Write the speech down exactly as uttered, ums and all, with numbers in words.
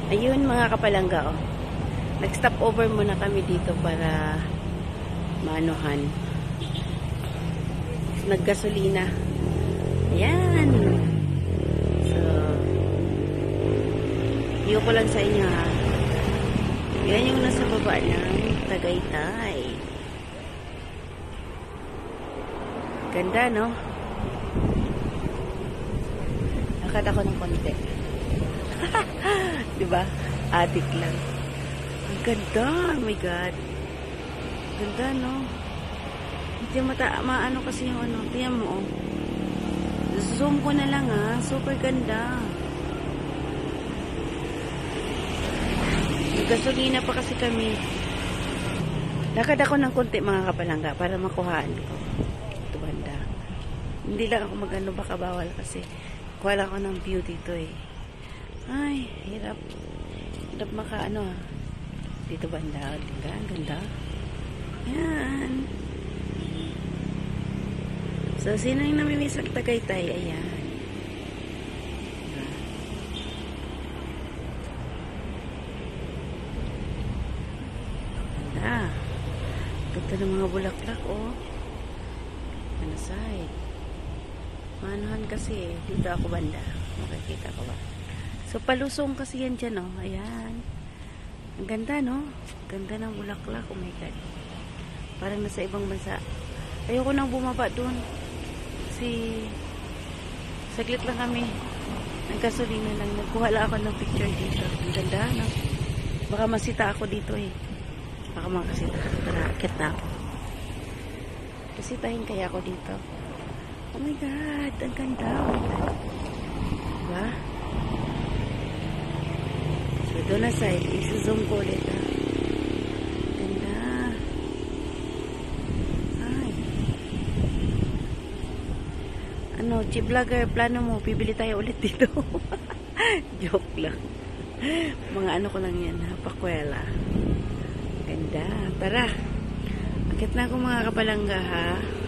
Ayun mga kapalangga, oh. Nag-stop over muna kami dito para maanuhan. Naggasolina. Ayan. So, iyo ko lang sa inyo ha. Yan yung nasa baba ng Tagaytay. Ganda, no? Lakad ako ng konti. Diba? Adik lang. Ang ganda. Oh my God. Ganda, no? Hindi mata, maano kasi yung ano. Tiyan mo, oh. Zoom ko na lang, ha. Super ganda. Gasolina pa kasi kami. Lakad ako ng konti mga kapalangga para makuhaan ko. Ito banda. Hindi lang ako magano, baka bawal kasi kuha lang ako ng view dito eh. Ay, hirap. Hirap makaano ah. Dito banda. Diba? Ang ganda. Ayan. So, sino yung namimiss ang Tagaytay? Ayan. Ah, ganda ng mga bulaklak, oh. Ano side? Manahan kasi, eh. Dito ako banda. Makikita ko ba? So, palusong kasi yan dyan, oh. Ayan. Ang ganda, no? Ganda ng bulaklak. Oh my God. Parang nasa ibang bansa. Ayoko nang bumaba dun. Kasi, saglit lang kami. Nagkasolina lang. Nagkuha lang ako ng picture dito. Ang ganda, no? Baka masita ako dito, eh. Baka makasita. Tara, akit na ako. Kasitahin kaya ako dito. Oh my God, ang ganda. Oh my God. Diba? So, doon na side. Isi-zoom ko ulit, ha. Ganda. Ay. Ano, G-vlogger, plano mo, bibili tayo ulit dito. Joke lang. Mga ano ko lang yan, ha. Pakwela. Ganda. Tara. Akit na ako mga kapalangga, ha.